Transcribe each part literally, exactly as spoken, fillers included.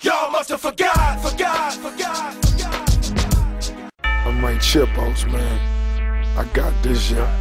Y'all must have forgot, forgot, forgot, forgot. I'm my chipos, man. I got this, yeah.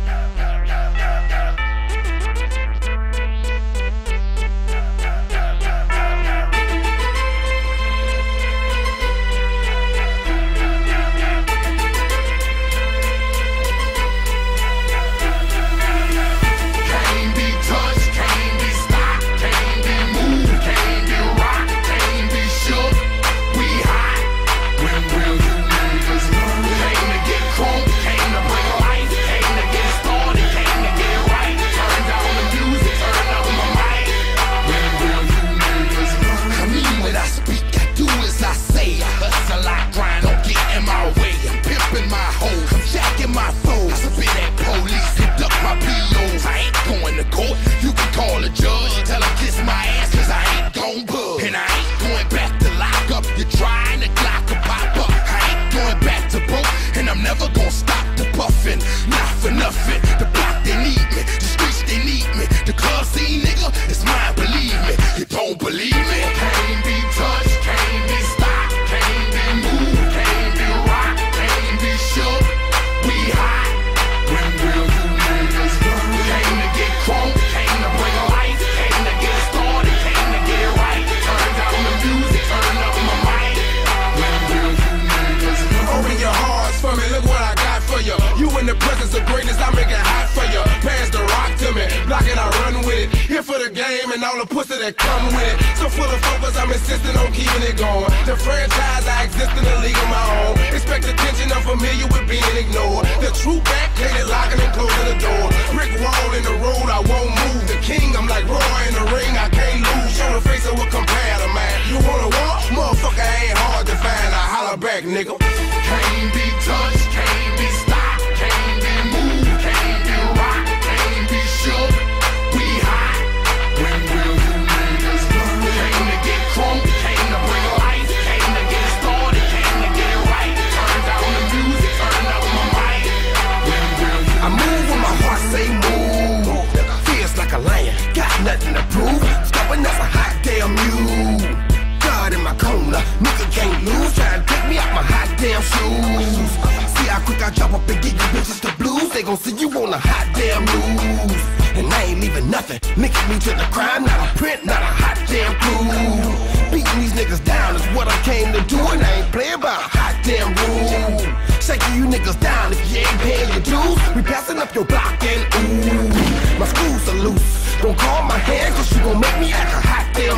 And all the pussy that come with it. So full of focus, I'm insisting on keeping it going. The franchise, I exist in a league of my own. Expect attention, I'm familiar with being ignored. The true back, plated locking and closing the door. Brick wall in the road, I won't move. The king, I'm like Roy in the ring, I can't lose. Show the face of what compare to man. You wanna walk? Motherfucker ain't hard to find. I holler back, nigga. Can't be touched, can't be stopped, can't be moved, can't be rocked, can't be shook. We hot. When will you niggas learn? Came to get crunk, came to bring life, came to get started, came to get right. Turn down the music, turn up my mic. When will you I move when my heart say move. Feels like a lion, got nothing to prove. Stopping up a hot damn mule. God in my corner, nigga can't lose. Trying to take me out my hot damn shoes. See how quick I drop up and get you bitches the blues. They gon' see you on a hot damn news. And I ain't leaving nothing, linking me to the crime. Not a print, not a hot damn clue. Beating these niggas down is what I came to do. And I ain't playing by a hot damn rule. Shaking you niggas down if you ain't paying your dues. We passing up your block and ooh. My screws are loose, don't call my hand, cause you gon' make me act a hot damn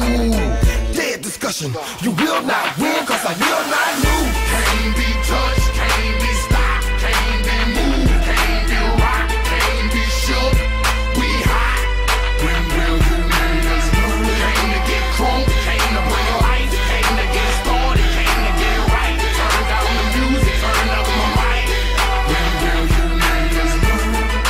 fool. Dead discussion, you will not win, cause I will not lose. Can't be touched, can't be stopped, can't be moved, can't be rocked, can't be shook. We hot. When will you niggas learn? Came to get crunk, came to bring life, came to get started, came to get right. Turn down the music, turn up my mic. When will you niggas learn?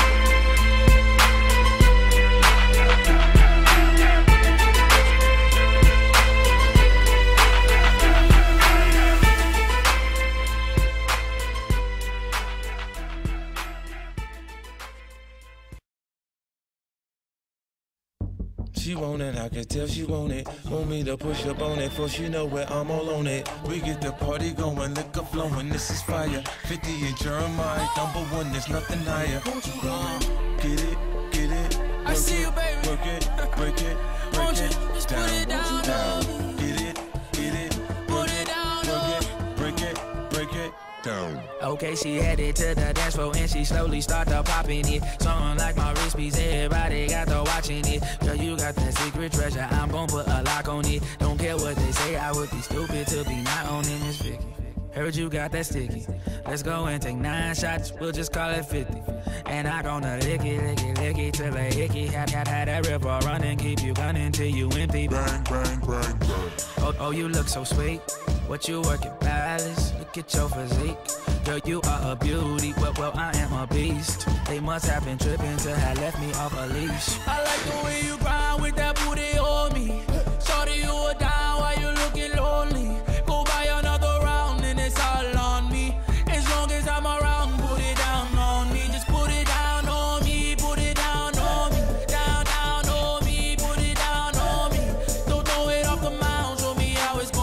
She want it, I can tell she want it. Want me to push up on it, for she know where I'm all on it. We get the party going, liquor flowing, this is fire. fifty in Jeremiah, number one, there's nothing higher. Won't you come? Get it, get it. I see you, baby. Work it, break it, break Won't you it, just down, put it down, down. Get it, get it, Put it down, work it, break it, break it, down. Okay, she headed to the dance floor and she slowly start to popping it. Something like my wrist piece, everybody got to watching it. Girl, you got that secret treasure, I'm gon' put a lock on it. Don't care what they say, I would be stupid to be not owning this Vicky. Heard you got that sticky. Let's go and take nine shots, we'll just call it fifty. And I gonna lick it, lick it, lick it till I hickey. Had, had, had that river running, keep you gunning till you empty. Bang, bang, bang, bang. Oh, oh, you look so sweet. What you working, palace? Look at your physique. Girl, you are a beauty. Well, well, I am a beast. They must have been tripping to have left me off a leash. I like the way you grind with that booty on me. Shorty, you are down while you looking lonely. Go buy another round and it's all on me. As long as I'm around, put it down on me. Just put it down on me. Put it down on me. Down, down on me. Put it down on me. Don't throw it off the mound. Show me how it's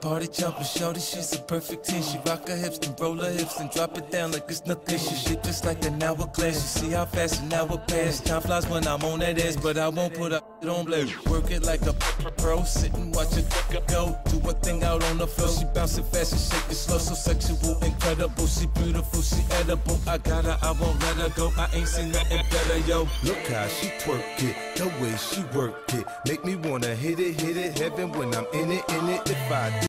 party jumper, shorty, she's a perfect ten. She rock her hips and roll her hips and drop it down like it's nothing. She shit just like an hourglass. You see how fast an hour pass. Time flies when I'm on that ass, but I won't put her on blade. Work it like a pro, sit and watch it go. Do one thing out on the floor. She bouncing fast and shake it slow, so sexual, incredible. She beautiful, she edible. I got her, I won't let her go. I ain't seen nothing better, yo. Look how she twerk it, the way she work it, make me wanna hit it, hit it, heaven when I'm in it, in it. If I do